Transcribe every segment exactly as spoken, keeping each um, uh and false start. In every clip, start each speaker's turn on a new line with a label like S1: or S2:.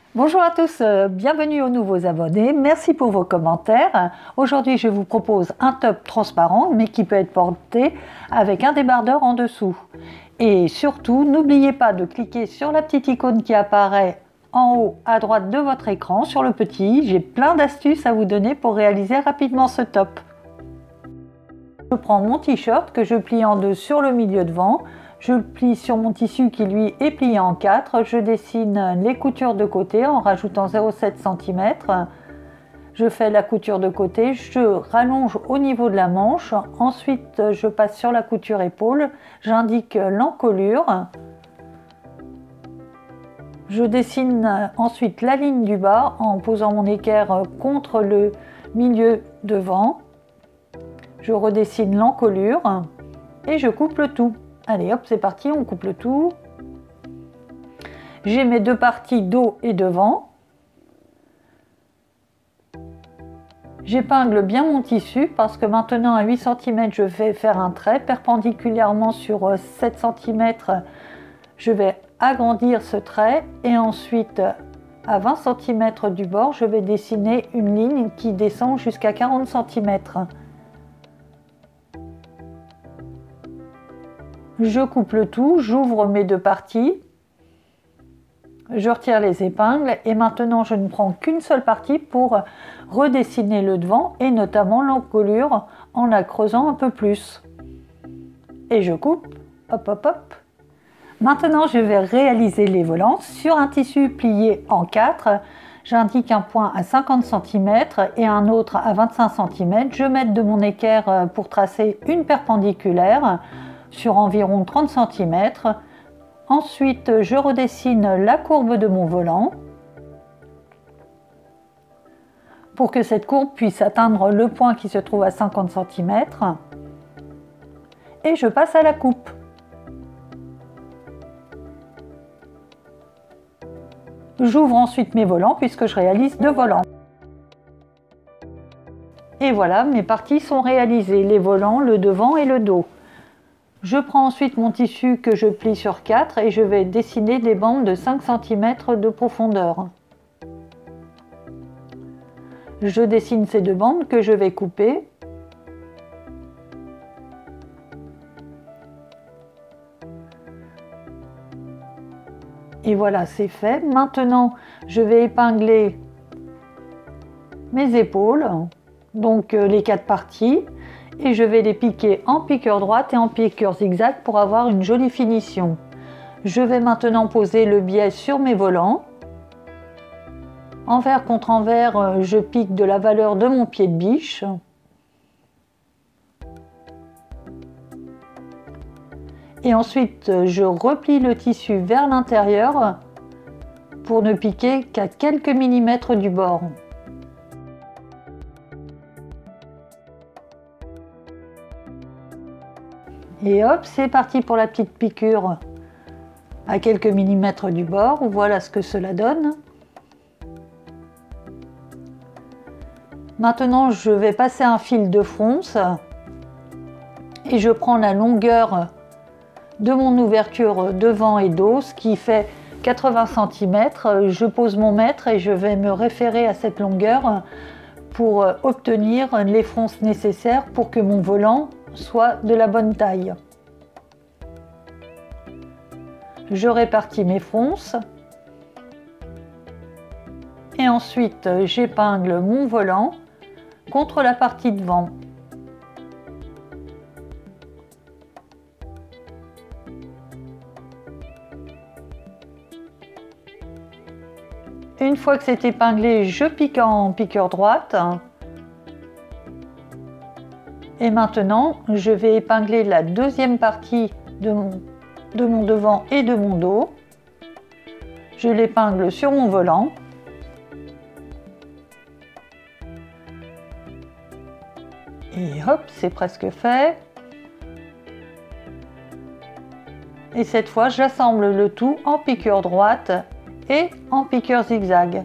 S1: Bonjour à tous, euh, bienvenue aux nouveaux abonnés, merci pour vos commentaires. Aujourd'hui je vous propose un top transparent mais qui peut être porté avec un débardeur en dessous. Et surtout, n'oubliez pas de cliquer sur la petite icône qui apparaît en haut à droite de votre écran, sur le petit. J'ai plein d'astuces à vous donner pour réaliser rapidement ce top. Je prends mon t-shirt que je plie en deux sur le milieu devant. Je le plie sur mon tissu qui lui est plié en quatre. Je dessine les coutures de côté en rajoutant zéro virgule sept centimètres. Je fais la couture de côté, je rallonge au niveau de la manche. Ensuite, je passe sur la couture épaule. J'indique l'encolure. Je dessine ensuite la ligne du bas en posant mon équerre contre le milieu devant. Je redessine l'encolure et je coupe le tout. Allez hop, c'est parti, on coupe le tout. J'ai mes deux parties dos et devant. J'épingle bien mon tissu parce que maintenant à huit centimètres, je vais faire un trait perpendiculairement sur sept centimètres. Je vais agrandir ce trait et ensuite à vingt centimètres du bord, je vais dessiner une ligne qui descend jusqu'à quarante centimètres. Je coupe le tout, j'ouvre mes deux parties, je retire les épingles et maintenant je ne prends qu'une seule partie pour redessiner le devant et notamment l'encolure en la creusant un peu plus. Et je coupe, hop hop hop. Maintenant je vais réaliser les volants sur un tissu plié en quatre. J'indique un point à cinquante centimètres et un autre à vingt-cinq centimètres. Je mets de mon équerre pour tracer une perpendiculaire sur environ trente centimètres. Ensuite, je redessine la courbe de mon volant pour que cette courbe puisse atteindre le point qui se trouve à cinquante centimètres. Et je passe à la coupe. J'ouvre ensuite mes volants puisque je réalise deux volants. Et voilà, mes parties sont réalisées, les volants, le devant et le dos. Je prends ensuite mon tissu que je plie sur quatre et je vais dessiner des bandes de cinq centimètres de profondeur. Je dessine ces deux bandes que je vais couper. Et voilà, c'est fait. Maintenant, je vais épingler mes épaules, donc les quatre parties. Et je vais les piquer en piqueur droite et en piqueur zigzag pour avoir une jolie finition. Je vais maintenant poser le biais sur mes volants. Envers contre envers, je pique de la valeur de mon pied de biche. Et ensuite, je replie le tissu vers l'intérieur pour ne piquer qu'à quelques millimètres du bord. Et hop, c'est parti pour la petite piqûre à quelques millimètres du bord. Voilà ce que cela donne. Maintenant, je vais passer un fil de fronce et je prends la longueur de mon ouverture devant et dos, ce qui fait quatre-vingts centimètres. Je pose mon mètre et je vais me référer à cette longueur pour obtenir les fronces nécessaires pour que mon volant soit de la bonne taille. Je répartis mes fronces et ensuite j'épingle mon volant contre la partie devant. Une fois que c'est épinglé, je pique en piqueur droite. Et maintenant, je vais épingler la deuxième partie de mon, de mon devant et de mon dos. Je l'épingle sur mon volant. Et hop, c'est presque fait. Et cette fois, j'assemble le tout en piqueur droite et en piqueur zigzag.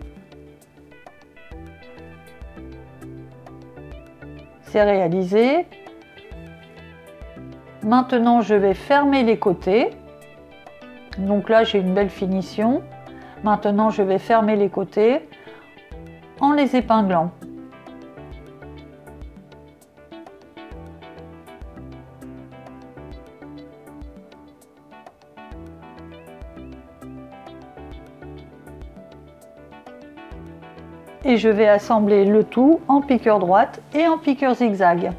S1: C'est réalisé. Maintenant, je vais fermer les côtés. Donc là, j'ai une belle finition. Maintenant, je vais fermer les côtés en les épinglant. Et je vais assembler le tout en piqueur droite et en piqueur zigzag.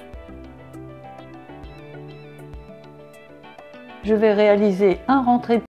S1: Je vais réaliser un rentré